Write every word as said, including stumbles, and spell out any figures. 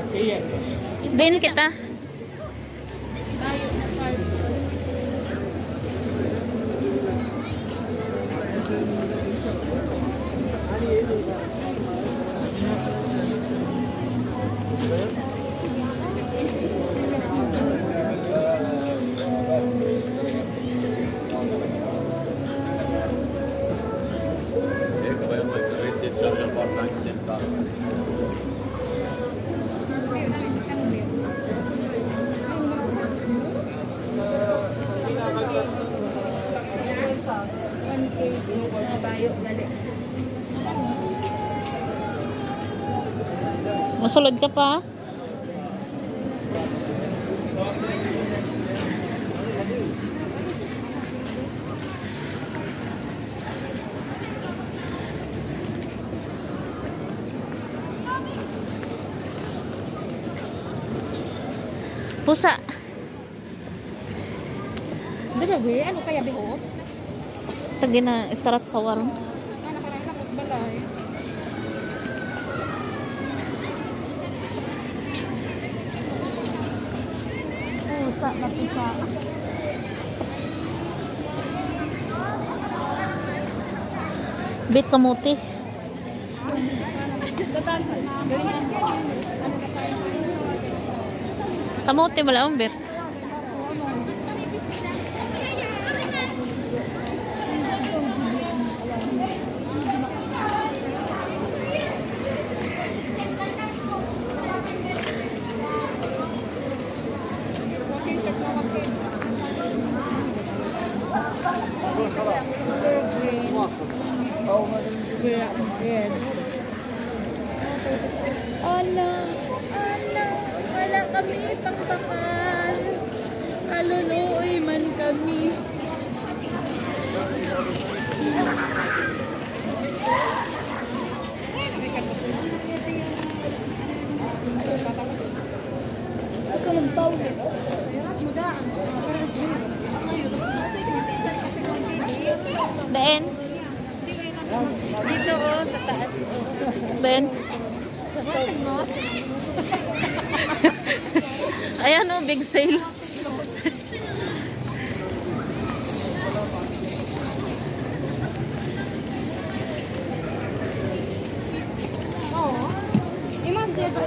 Ben kita. Masulod ka pa? Pusa. Dala be, ano kaya biho? Tagi na istarat sa warung. Ano karang tapos balay. Pusa na pusa. Bit kamuti. Kamuti wala ang bit. Ala, ala, wala kami pangpakal. Kaluluoy man kami. Ako nagtawag eh. Ben. Dito oh, sa taas. Ben. Ayan o, big sale. Oo. Imag dito.